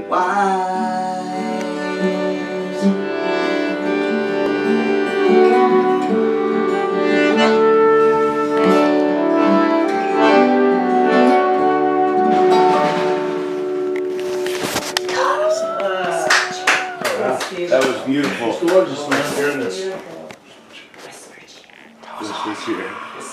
That was beautiful. It's gorgeous, man. Hearing this. That was here.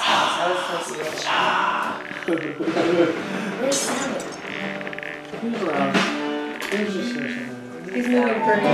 He's around. He's just here somewhere. He's moving furniture.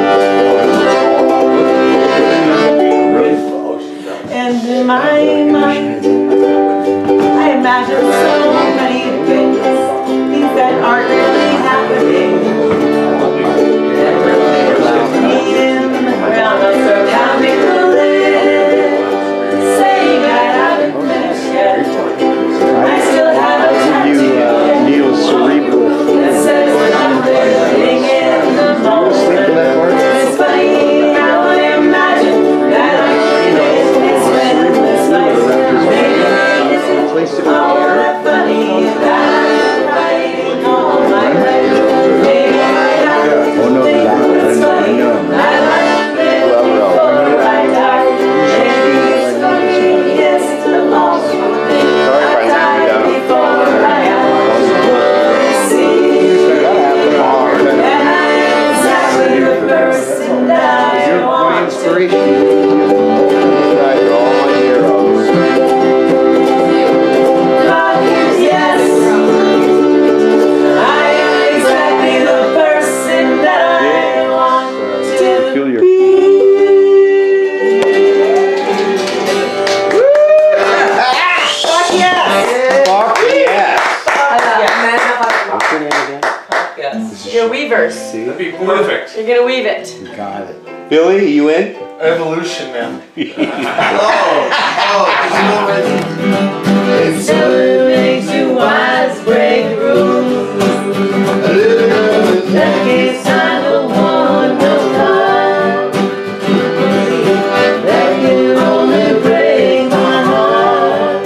My feel your... Fuck yes! Fuck yes! What's your name again? Yes. You're weavers. See? That'd be perfect. You're gonna weave it. You got it. Billy, you in? Evolution, man. Something makes you wise, break rules. That can't sign no one, no love. That can only break my heart.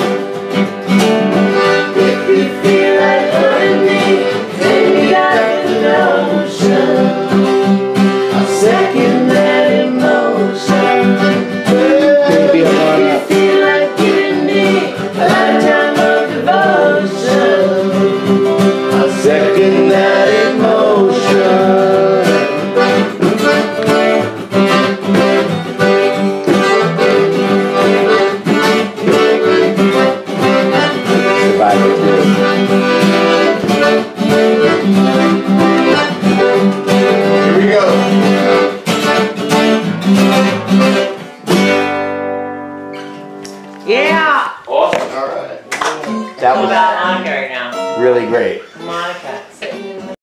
If you feel like hurting me, take me out in the ocean. I'll second that emotion. Baby, I If wanna. you feel like giving me a lifetime of devotion, I'll second that emotion. Survivor too. Here we go. Yeah! Awesome. All right. That About was Andre now. really great.